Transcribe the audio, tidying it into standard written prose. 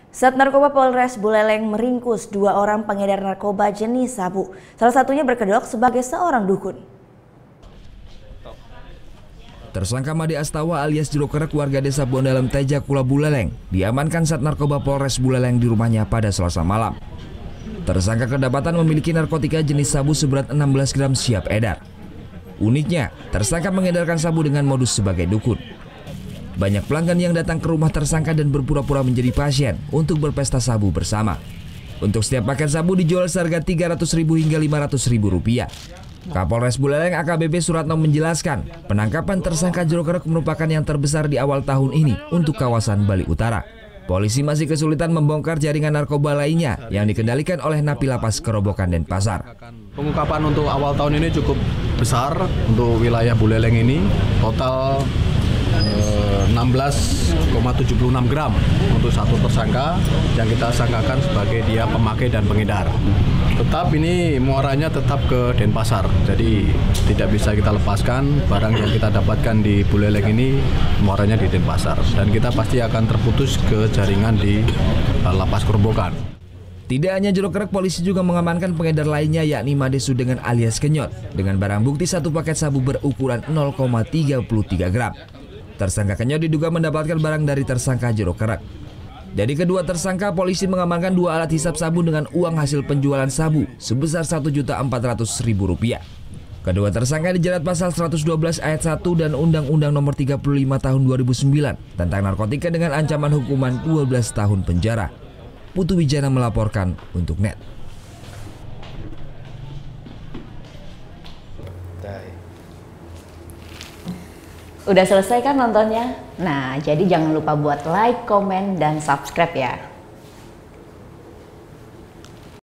Sat Narkoba Polres Buleleng meringkus 2 orang pengedar narkoba jenis sabu. Salah satunya berkedok sebagai seorang dukun. Tersangka Made Astawa alias Jero Kerek warga desa Bondalem Teja Kula Buleleng diamankan Sat Narkoba Polres Buleleng di rumahnya pada Selasa malam. Tersangka kedapatan memiliki narkotika jenis sabu seberat 16 gram siap edar. Uniknya, tersangka mengedarkan sabu dengan modus sebagai dukun. Banyak pelanggan yang datang ke rumah tersangka dan berpura-pura menjadi pasien untuk berpesta sabu bersama. Untuk setiap paket sabu dijual seharga Rp300.000 hingga Rp500.000. Kapolres Buleleng AKBP Suratno menjelaskan, penangkapan tersangka Jero Kerek merupakan yang terbesar di awal tahun ini untuk kawasan Bali Utara. Polisi masih kesulitan membongkar jaringan narkoba lainnya yang dikendalikan oleh napi lapas Kerobokan Denpasar. Pengungkapan untuk awal tahun ini cukup besar untuk wilayah Buleleng ini, total 16,76 gram untuk satu tersangka yang kita sangkakan sebagai dia pemakai dan pengedar. Tetap ini muaranya tetap ke Denpasar, jadi tidak bisa kita lepaskan barang yang kita dapatkan di Buleleng ini muaranya di Denpasar, dan kita pasti akan terputus ke jaringan di lapas Kerobokan. Tidak hanya Jero Kerek, polisi juga mengamankan pengedar lainnya yakni Made Sudengan alias Kenyot dengan barang bukti satu paket sabu berukuran 0,33 gram. Tersangka Kenyot diduga mendapatkan barang dari tersangka Jero Kerek. Dari kedua tersangka, polisi mengamankan 2 alat hisap sabu dengan uang hasil penjualan sabu sebesar Rp1.400.000. Kedua tersangka dijerat pasal 112 ayat 1 dan Undang-Undang Nomor 35 Tahun 2009 tentang narkotika dengan ancaman hukuman 12 tahun penjara. Putu Wijana melaporkan untuk NET. Udah selesai kan nontonnya? Nah, jadi jangan lupa buat like, komen, dan subscribe ya.